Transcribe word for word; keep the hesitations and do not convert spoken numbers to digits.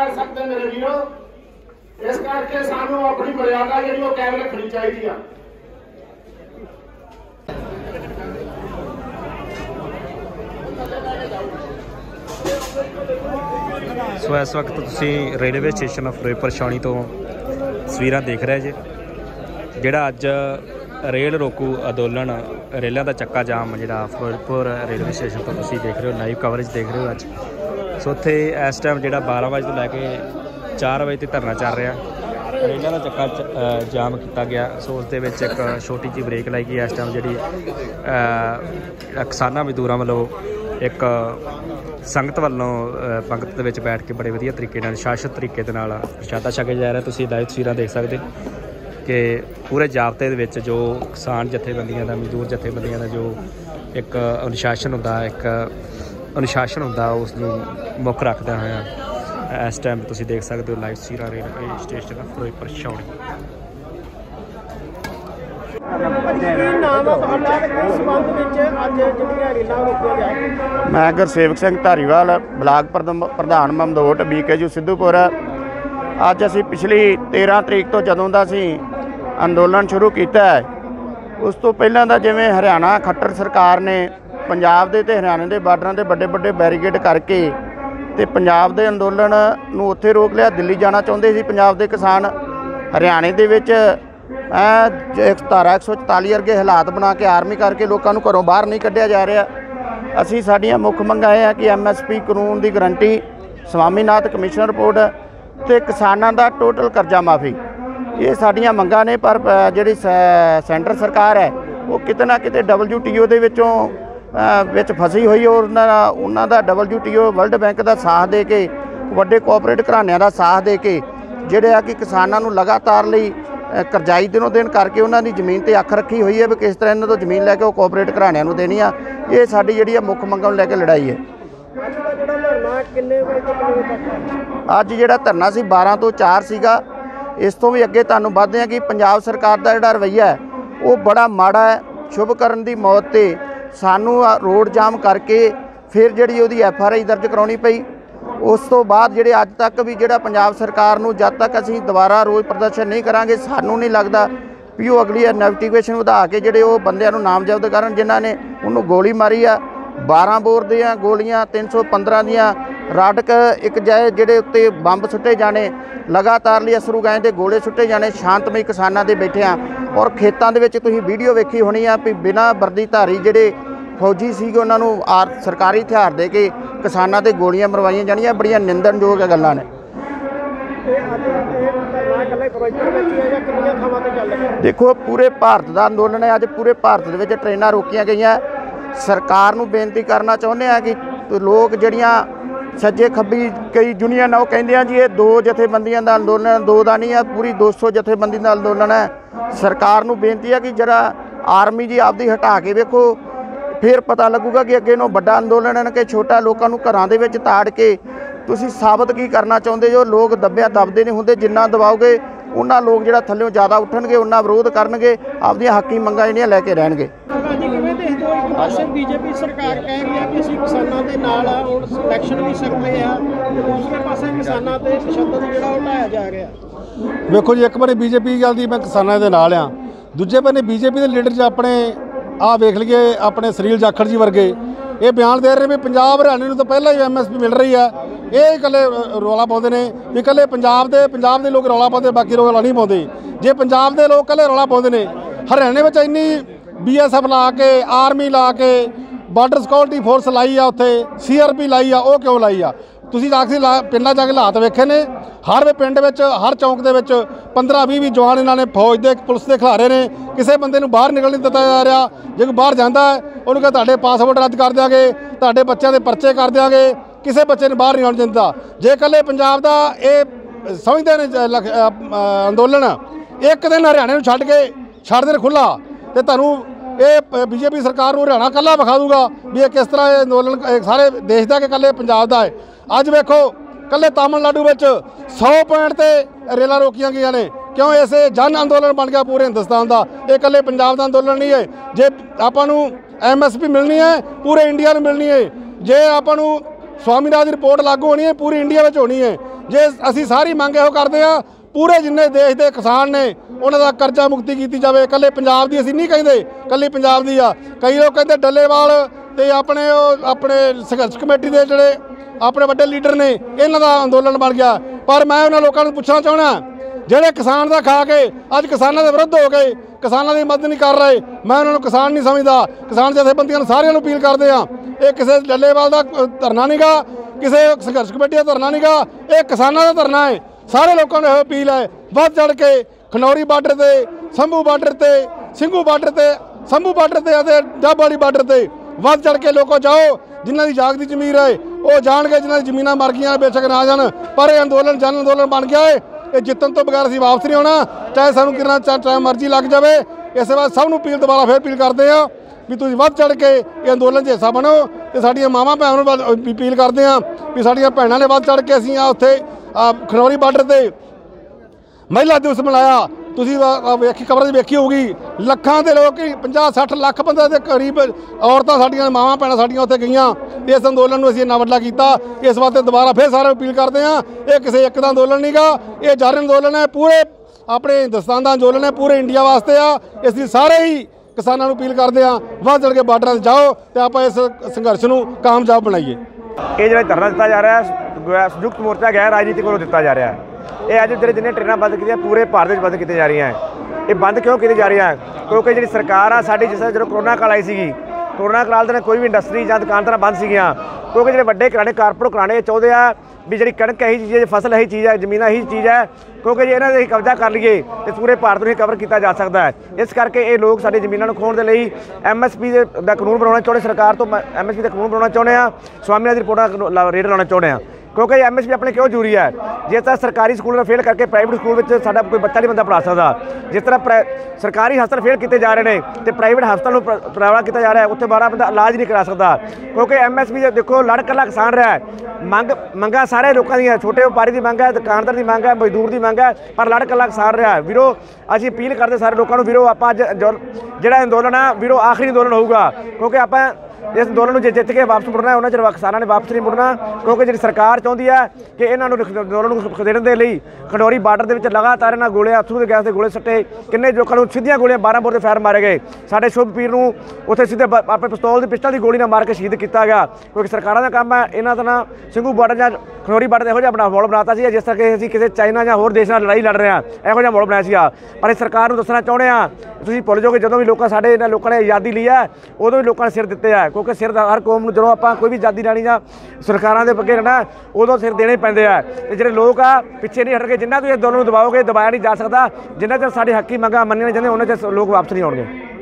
कर सकते मेरे वीरो। इस करके सानू अपनी मर्यादा जी कायम रखनी चाहिए। सो इस वक्त तुसी रेलवे स्टेशन फिरोजपुर छावनी तो तस्वीरां देख रहे जे, जिहड़ा अज रेल रोकू अंदोलन रेलों का चक्का जाम जिहड़ा फिरोजपुर रेलवे स्टेशन तो तुसी देख रहे हो, लाइव कवरेज देख रहे हो अज। सो उत्थे इस टाइम जिहड़ा बारह बजे तो लैके चार बजे तक धरना चल रहा, रेलों का चक्का जाम किया गया। सो उस दे विच एक छोटी जी ब्रेक लाई गई। इस टाइम जिहड़ी किसानां मजदूरां वालों एक संगत वालों पंगत दे विच बैठ के बड़े वधिया तरीके नाल शासत तरीके दे नाल प्रशादा छके जा रहा। तुसीं लाइव तस्वीरां देख सकदे कि पूरे जाबते दे विच जो किसान जथेबंदियां दा मजदूर जथेबंदियां दा जो एक अनुशासन हुंदा, एक अनुशासन हुंदा, उसनूं मुੱਖ रखदा होया इस टाइम तुसीं देख सकदे हो लाइव तस्वीरां रेलवे स्टेशन फिरोजपुर छावनी। मैं गुरसेवक सिंह धारीवाल ब्लाक प्रधान Mamdot B K U Sidhupur. अज असी पिछली तेरह तरीक तो जदों दा सी अंदोलन शुरू किया है, उस तो पहलां दा जिवें हरियाणा खट्टर सरकार ने पंजाब दे ते हरियाणे दे बार्डरां दे बड़े बड़े बैरीगेड करके ते पंजाब दे अंदोलन नूं उत्थे रोक लिया। दिल्ली जाना चाहुंदे सी पंजाब दे किसान। हरियाणे दे विच एक धारा एक सौ चौताली वर्गे हालात बना के आर्मी करके लोगों को घरों बाहर नहीं कढ़िया जा रहा। असी साडियां मुख मंगां है कि एम एस पी कानून की गारंटी, स्वामीनाथ कमिशन रिपोर्ट ते किसानां दा टोटल कर्जा माफ़ी, ये साडियां मंगां ने। पर जिहड़ी सेंटर सरकार है वो किते ना किते डबल्यू टी ओ दे विचों विच फसी हुई है। और उन्हां दा W T O world bank का साथ दे के, वड्डे कोऑपरेट घराणिਆਂ का साथ दे के जिहड़े आ कि किसानां नूं लगातार लई करजाई दिनों दिन करके उन्होंने जमीन पर अख रखी हुई है भी किस तरह इन्हों तो जमीन लैके वो कोऑपरेट घराणिਆਂ ਨੂੰ देनी आ। ये साडी जिहड़ी मुख मंगां ਨੂੰ लैके लड़ाई है। अज जिहड़ा धरना सी बारह तो चार सीगा। इस तो भी अगे तुहानूं वधदे आ कि पंजाब सरकार का जिहड़ा रवैया है वो बड़ा माड़ा है। शुभकरण की मौत ते सानू रोड जाम करके फिर जिहड़ी उहदी एफ आर आई दर्ज कराउणी पई। उस तो बाद जिहड़े अज तक भी जिहड़ा पंजाब सरकार नूं जद तक असीं दोबारा रोज़ प्रदर्शन नहीं करांगे, सानूं नहीं लगदा भी वो अगली इन्वेस्टिगेशन वधा के जिहड़े वो बंदिआं नूं नामजद करन जिन्हां ने उहनूं गोली मारी आ। बारह बोर दियां गोलियां, तीन सौ पंद्रह दियां राडक, एक जाए जिहड़े उत्ते बंब सुट्टे जाने, लगातार लिए असरू गए दे गोले सुट्टे जाने, शांतमई किसानां दे बैठे आ। और खेतां दे विच तुसीं वीडियो वेखी होनी आ भी बिना वर्दीधारी जिहड़े फौजी सीगे उन्हां नूं सरकारी हथियार दे के किसानां ते गोलियां मरवाईयां जाणीਆਂ। बड़ियां निंदणयोग गल्लां ने। देखो पूरे भारत का अंदोलन है, अज पूरे भारत दे विच ट्रेनां रोकियां गईयां। सरकार नूं बेनती करना चाहुंदे आ कि लोग जिहड़ियां सज्जे खब्बी कई यूनियन आ, वो कहिंदे आ जी ये दो जथेबंदियां दा अंदोलन, दो दा नहीं है, पूरी दो सौ जथेबंदी का अंदोलन है। सरकार नूं बेनती है कि जरा आर्मी जी आपदी हटा के वेखो, फिर पता लगूगा कि अगे नूं वड्डा अंदोलन है कि छोटा। लोगों को घरां दे विच ताड़ के तुसीं साबित की करना चाहुंदे जो लोग दबिया दबदे नहीं हुंदे। जिन्ना दबाओगे उन्ना लोग जिहड़ा थल्लों ज़्यादा उठणगे, उन्ना विरोध करनगे, आपदियां हक्की मंगां जिहड़ियां लैके रहणगे। बीजेपी सरकार कह रही है कि असीं किसानां दे नाल आ, हुण इलैक्शन भी सकदे आ, दूसरे पासे किसानां ते तशद्दद जिहड़ा वो ढाया जा रहा। वेखो जी, एक बार बीजेपी गल दी मैं किसानां दे नाल आ, दूजे पासे बीजेपी के लीडर ज अपने आ वेख लीए अपने सुनील जाखड़ जी वर्गे ये बयान दे रहे भी पंजाब हरियाणे नूं तो पहले ही एम एस पी मिल रही है। ये कल्ले रौला पाते हैं भी कल्ले पंजाब के पंजाब के लोग रौला पाते, बाकी रौला नहीं पाते। जे पंजाब के लोग कल्ले रौला पाते हैं, हरियाणे में इन्नी बी एस एफ ला के, आर्मी ला के, बार्डर सिक्योरिटी फोर्स लाई आ, उत्थे सी आर पी लाई आ, वो क्यों लाई आ? तुसीं अक्सर पिंडां जाके हालात वेखे ने, हर पिंड विच हर चौंक दे विच पंद्रह भी भी जवान इन्होंने फौज के पुलिस के खिलारे ने। किसी बंदे नूं बाहर निकल नहीं दिता जा रहा। जे कोई बाहर जाता है उन्होंने कहा तुहाडे पासपोर्ट रद्द कर देंगे, तुहाडे बच्चों के परचे कर देंगे, किसी बच्चे ने बाहर नहीं आउण दिंदा। जे कल्ले पंजाब का ये समझते हैं अंदोलन एक दिन हरियाणे नूं छड्ड के छड्ड देण खुला तो तुहानूं ये बीजेपी सरकार नूं हरियाणा कल्ला विखा दूगा भी ये किस तरह अंदोलन सारे देश का कि कल्ले पंजाब का है। अज वेखो कल्ले तमिलनाडु में सौ पॉइंट ते रेलां रोकियां गई ने। क्यों? इसे जन अंदोलन बन गया पूरे हिंदुस्तान का। ये कल्ले पंजाब का अंदोलन नहीं है। जे आपां नूं एम एस पी मिलनी है पूरे इंडिया में मिलनी है। जे आपां नूं स्वामीनाथ की रिपोर्ट लागू होनी है, पूरी इंडिया में होनी है। जे असी सारी मंग इहो करते हैं पूरे जिन्ने देश के किसान ने उन्हों का कर्जा मुक्ति की जाए। कल्ले पंजाब की असीं नहीं कहते, कल्ली पंजाब की आ। कई लोग कहते डल्लेवाल ते अपने अपने संघर्ष कमेटी के जोड़े अपने वड्डे लीडर ने इन्हों का अंदोलन बन गया। पर मैं उन्होंने लोगों को पूछना चाहना ਜਿਹੜੇ किसान का खा के अज किसानों के विरुद्ध हो गए, किसानों की मदद नहीं कर रहे, मैं उन्होंने किसान नहीं समझता। किसान जथेबंदियों सारिਆਂ ਨੂੰ अपील करते हैं, ये किसी डल्लेवाल का धरना नहीं गा, किसी संघर्ष कमेटी का धरना नहीं गा, ये किसानों का धरना है। सारे लोगों ने अपील है बढ़ चढ़ के खनौरी बार्डर से, संभू बार्डर से, ਸਿੰਘੂ बार्डर से, संभू बार्डर से, डब वाली बार्डर से बढ़ चढ़ के लोगों जाओ। जिन्हों की जागती जमीन है वो जान के, जिन्होंने जमीन मर गई बेशक ना जान, पर यह अंदोलन जन अंदोलन बन गया है। ये जितन तो बगैर असीं वापस नहीं होना, चाहे सानू कितना चाहे मर्जी लग जाए। इस बार सब नूं अपील दोबारा फिर अपील करते हैं भी तुसीं वध चढ़ के ये अंदोलन 'च हिस्सा बनो। तो साडियां मावां भैणां नूं अपील करते हैं भी साडियां भैणां ने वध चढ़ के असीं आ उत्थे खनौरी बार्डर ते महिला दिवस मनाया। तुसीं वेखी खबर वेखी होगी, ਲੱਖਾਂ ਦੇ लोग पचास सठ ਲੱਖ ਬੰਦੇ ਦੇ करीब औरतां साडियां मावां भैणां साडियां उत्थे गईयां। इस अंदोलन नूं असीं इन्ना वड्डा कीता। इस वास्ते दोबारा फिर सारे अपील करते हैं, ये किसी एक दा अंदोलन नहीं गा, ये जन अंदोलन है, पूरे अपने हिंदुस्तान का अंदोलन है, पूरे इंडिया वास्ते आ। इसलिए सारे ही किसानों नूं अपील करते हैं वध चढ़ के बार्डर जाओ तो आप इस संघर्ष नूं कामयाब बनाइए। ये जो धरना दिता जा रहा है संयुक्त मोर्चा गैर राजनीतिक वालों दिता जा रहा है। ये अज जो जिन्हें ट्रेन बंद की पूरे भारत बंद की जा रही हैं। ये बंद क्यों की जा रही है? क्योंकि जी सरकार आ साड़ी जिस जो करोना काल आई सी, करोना काल के कोई भी इंडस्ट्री या दुकानदार बंद सीगियां। क्योंकि जो वड्डे घराने कारपोरेट घराने चाहते हैं भी जी कणक यही चीज़ है, फसल यही चीज़ है, जमीन यही चीज़ है। क्योंकि जे इन्हों ने कब्जा कर लीए तो पूरे भारत में कवर किया जा सकता है। इस करके ये लोग साडी जमीनों खोण के लिए एम एस पी का कानून बनाना चाहते, सरकार तो एम एस पी का कानून बनाना चाहते हैं, स्वामीनाथ की रिपोर्ट रेड लाना चाहते हैं। क्योंकि एम एस पी अपने क्यों जरूरी है? जिस तरह सरकारी स्कूलों फेल करके प्राइवेट स्कूल में साडा कोई बच्चा नहीं बंदा पढ़ा सकता, जिस तरह सरकारी हस्पताल फेल किए जा रहे हैं तो प्राइवेट हस्पताल प्राइवेट किया जा रहा है, उत्थे बारह बंदा इलाज नहीं करा सकता। क्योंकि एम एस पी देखो लड़ कला किसान रहा है, मंग मंगा सारे लोगों दी, छोटे व्यापारी की मंग है, दुकानदार की मंग है, मजदूर की मंग है, पर लड़ कला किसान रहा है। वीरो असीं अपील करते सारे लोगों को, वीरो आपां जिहड़ा अंदोलन है वीरो आखिरी अंदोलन होगा। क्योंकि आपां इस अंदोलन में जित के वापस मुड़ना है, उन्होंने किसानों ने वापस नहीं मुड़ना। क्योंकि जी सरकार चाहती है कि इन्होंने अंदोलन को खदेड़न के लिए खनौरी बार्डर के लगातार इन्होंने गोले अथरू के गैस के गोले सट्टे, किन्ने लोगों को सीधियां गोलियां बारह बोर के फायर मारे गए। साढ़े शुभपीर को उत्थे सीधे अपने पिस्तौल की पिस्टल की गोली ना मार के शहीद किया गया। क्योंकि सरकारों का काम है इन्हों का ना ਸਿੰਘੂ बार्डर या खनौरी बार्डर ਇਹੋ ਜਿਹਾ अपना माहौल बनाता सी जिस तरह ਅਸੀਂ किसी चाइना या होर देश ਨਾਲ लड़ाई लड़ रहे हैं, ਇਹੋ ਜਿਹਾ माहौल बनाया ਸੀਗਾ। पर सरकार ਨੂੰ ਦੱਸਣਾ ਚਾਹੁੰਦੇ ਆ, ਤੁਸੀਂ ਭੁੱਲ ਜਾਓਗੇ ਜਦੋਂ ਵੀ ਲੋਕਾਂ ਸਾਡੇ ਇਹਨਾਂ ਲੋਕਾਂ ਨੇ ਆਜ਼ਾਦੀ ਲਈ ਹੈ ਉਦੋਂ ਵੀ ਲੋਕਾਂ ਨੇ ਸਿਰ ਦਿੱਤੇ ਆ। ਕਿਉਂਕਿ ਸਿਰ ਹਰ ਕੌਮ ਨੂੰ ਜਦੋਂ ਆਪਾਂ ਕੋਈ ਵੀ ਆਜ਼ਾਦੀ ਲੈਣੀ ਜਾਂ ਸਰਕਾਰਾਂ ਦੇ ਅੱਗੇ ਰਹਿਣਾ ਉਦੋਂ ਸਿਰ ਦੇਣੇ ਪੈਂਦੇ ਆ। ਤੇ ਜਿਹੜੇ ਲੋਕ ਆ ਪਿੱਛੇ ਨਹੀਂ ਹਟਣਗੇ, ਜਿੰਨਾ ਤੁਸੀਂ ਅੰਦੋਲਨ ਨੂੰ ਦਬਾਓਗੇ ਦਬਾਇਆ ਨਹੀਂ ਜਾ ਸਕਦਾ। ਜਿੰਨਾ ਚਿਰ ਸਾਡੇ ਹੱਕੀ ਮੰਗਾਂ ਮੰਨੀਆਂ ਨਹੀਂ ਜਾਂਦੀਆਂ ਉਹਨਾਂ ਚਿਰ ਲੋਕ ਵਾਪਸ ਨਹੀਂ ਆਉਣਗੇ।